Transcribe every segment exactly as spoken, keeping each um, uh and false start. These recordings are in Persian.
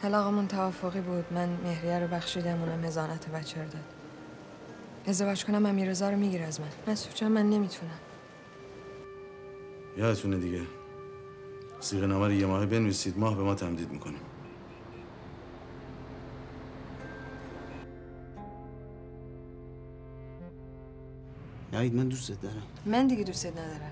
طلاقمون توافقی بود. من مهریه رو بخشیدم، اونم هزانت بچه رو داد. ازدواج کنم امیررضا رو میگیره از من. مسعود جان من نمیتونم. یادتونه دیگه. صیغه نامه رو یه ماه بنویسید، ماه به ما تمدید میکنیم. نهید من دوستت دارم. من دیگه دوستت ندارم.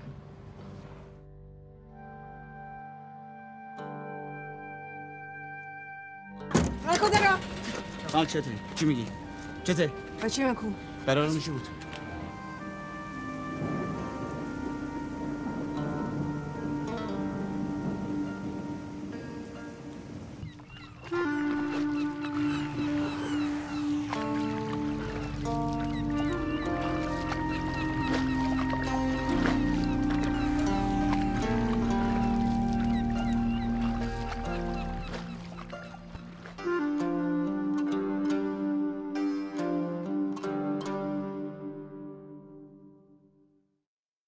من کجا؟ حال چطوری؟ چی میگی؟ چته؟ بچه من کو؟ قرار میشه بود.